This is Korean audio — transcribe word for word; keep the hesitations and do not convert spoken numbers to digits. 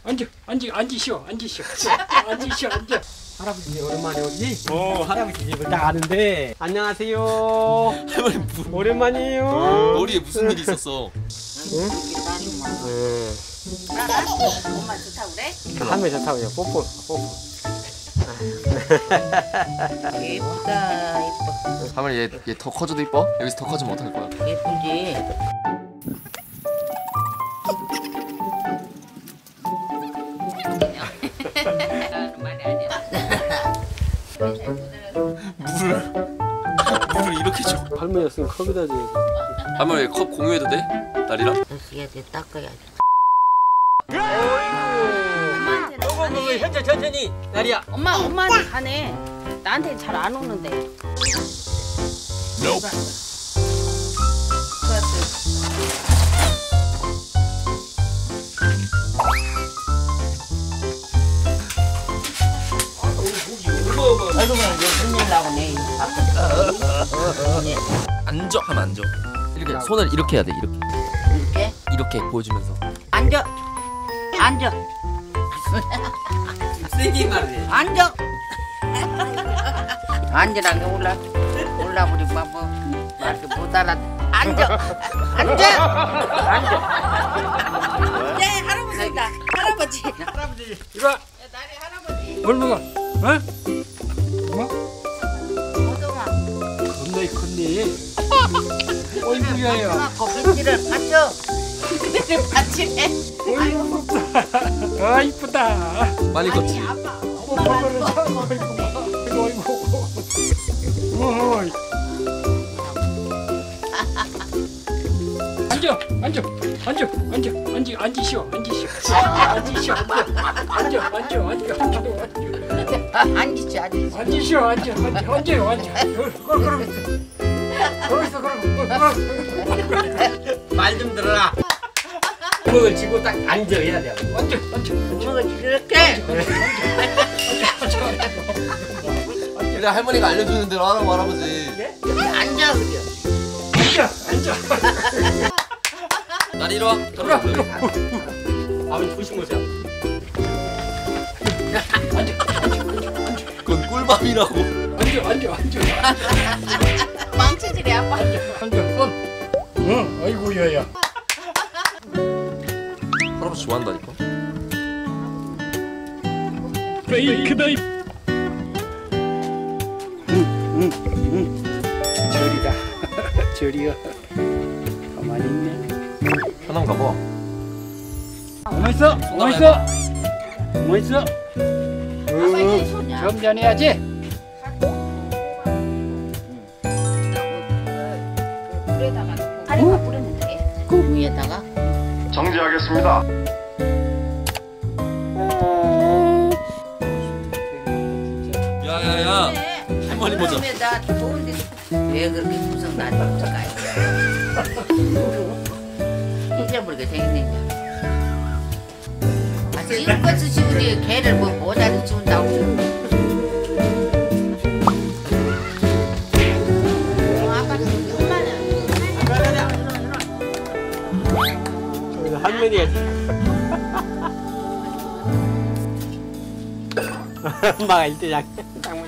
앉아, 앉아, 앉으시오, 앉으시오, 앉으시오, 앉아. 할아버지 오랜만에 오지? 어, 할아버지 집을 딱 아는데. 안녕하세요. 할머니 무, 오랜만이에요. 어, 머리에 무슨 일이 있었어? 응? 나가? 엄마 좋다고 그래? 할머니 좋다고 그래. 뽀뽀, 뽀뽀. 예쁘다 예뻐. 할머니 얘 얘 더 커져도 이뻐? 여기서 더 커지면 어떡할 거야? 예쁜지. 말이 아니야. 물을 물을 이렇게 줘. 할머니였으면 컵에다 줘야지. 할머니 컵 공유해도 돼? 딸이랑? 얘한테 닦아야지. 요거 그거 현재 천천히 나리야. 엄마 엄마한테 가네. 나한테 잘 안 오는데. Nope. 아이고 무슨 일 나오네. 앉아 하면 앉아. 이렇게 손을 이렇게 해야 돼. 이렇게 이렇게? 이렇게 보여주면서. 앉아. 앉아. 세게 말해. 앉아. 앉으란 게 올라 올라버리 뭐 말도 못 알아. 앉아. 앉아. 앉아. 네 할아버지다. 할아버지. 할아버지. 이리 와. 나리 할아버지. 뭘 먹어? 어? 뭐? 어동아. 겁나이 컸니? 어이구야야. 거기지를 받쳐. 거기지를 받치네. 어이구 이쁘다. 아 이쁘다. 많이 컸지? 아빠. 뽀뽀를 참 어이구. 어이구. 어이. 앉아, 앉아, 앉아, 앉아, 앉아, 앉으시오, 앉으시오, 앉으시오, 앉아, 앉아, 앉아, 앉아, 앉으지 앉으지. 앉으시오, 앉아, 앉아, 앉아요, 앉아. 그럼, 그럼, 그럼 있어, 그럼. 말 좀 들어라. 구멍을 쥐고 딱 앉아 해야 돼. 앉아, 앉아, 뭐가 이렇게? 그래 할머니가 알려주는 대로 하라고 할아버지. 앉아 그래. 앉아, 앉아. 나리 이리 와. 그럼, 그럼. 아버지 조심하세요. 앉아, 앉아, 그건 꿀밤이라고. 앉아, 앉아, 앉아. 망치질이 아빠. 앉아, 앉아. 응, 아이고야야. 할아버지 좋아한다니까. 페이크다. 저리다. 저리야. 가만히 있네. 편한가 봐. 가만 있어. 가만 있어. 가만 있어. 응. 점잖해야지. 물에다가 넣고 가리가 뿌리면 돼. 그 위에다가. 정지하겠습니다. 야야야. 할머니 보자. 나 좋은데 왜 그렇게 구성 나지 못할까요? 잊어버리게 생겼네. 아 지금껏 씌우지 개를 뭐 모자를 씌운다고. 할머니가. 엄마가 이때 약.